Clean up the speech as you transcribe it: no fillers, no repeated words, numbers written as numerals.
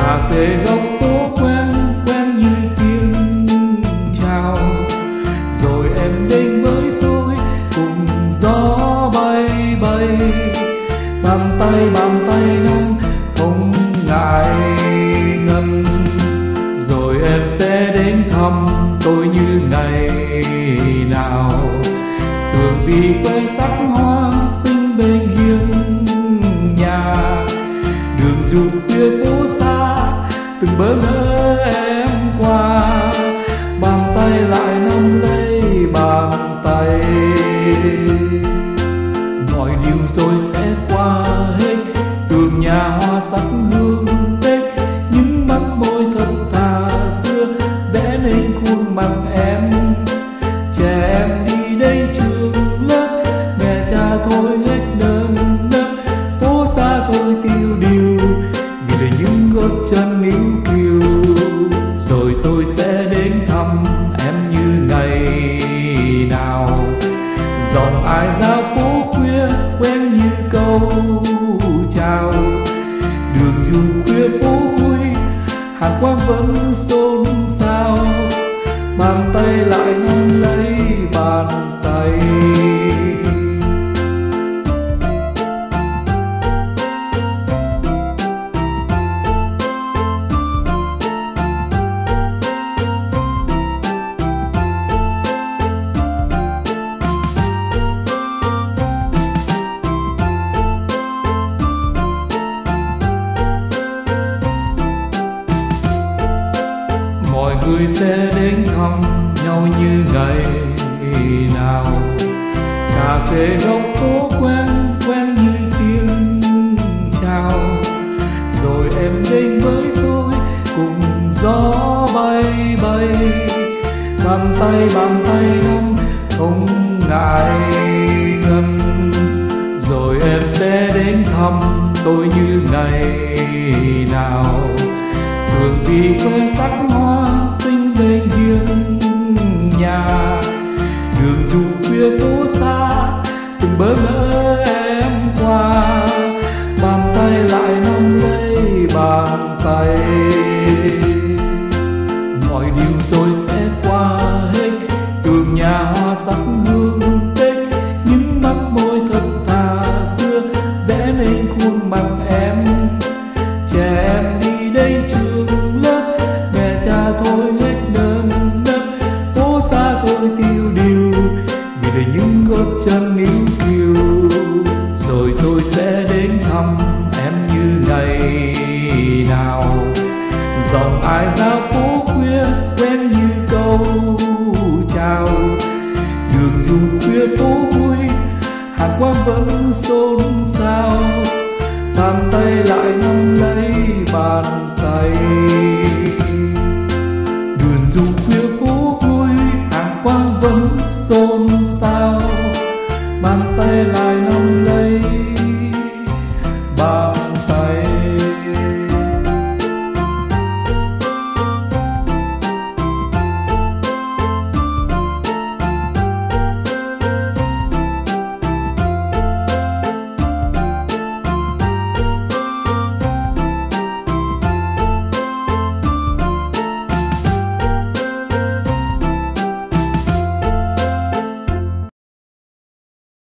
cà phê góc phố quen quen như tiếng chào, rồi em đến với tôi cùng gió bay bay, bàn tay nắm không ngại ngần, rồi em sẽ đến thăm tôi như ngày nào. Tường vi quay sắc hoa xinh bên hiên nhà, đường dù khuya phố xa từng bỡ ngỡ em qua, bàn tay lại nắm lấy bàn tay. Mọi điều rồi sẽ qua hết, tường nhà hoa sắc hương tết, những mắt môi thật thà xưa vẽ nên khuôn mặt em. Trẻ em đi đây trường lớp, mẹ cha thôi hết nơm nớp, phố xa thôi tiêu điều vì để những gót chân níu kiều. Rồi tôi sẽ đến thăm em như ngày nào, dòng ai ra phố khuya quen như câu chào, đường dù khuya phố vui hàng quán vẫn xôn xao, bàn tay lại nắm lấy bàn tay. Mọi người sẽ đến thăm nhau như ngày nào, cà phê góc phố quen quen như tiếng chào, rồi em đến với tôi cùng gió bay bay, bàn tay nắm không ngại ngần, rồi em sẽ đến thăm tôi như ngày nào. Tường vi quê sắc hoa xinh bên hiên nhà, đường dù khuya phố xa từng bỡ ngỡ em qua, bàn tay lại nắm lấy bàn tay. Mọi điều rồi sẽ qua hết, tường nhà hoa sắc hương tết, những mắt môi thật thà xưa vẽ nên khuôn mặt em. Trẻ em đi đây trường lớp, mẹ cha thôi hết nơm nớp, phố xa thôi tiêu điều vì để những gót chân níu kiều. Rồi tôi sẽ đến thăm em như ngày nào, dòng ai ra phố khuya quen như câu chào, đường dù khuya phố vui hàng quán vẫn xôn xao, bàn tay lại nắm lấy bàn tay. Đường dù khuya phố vui hàng quán vẫn xôn xao, bàn tay lại nắm lấy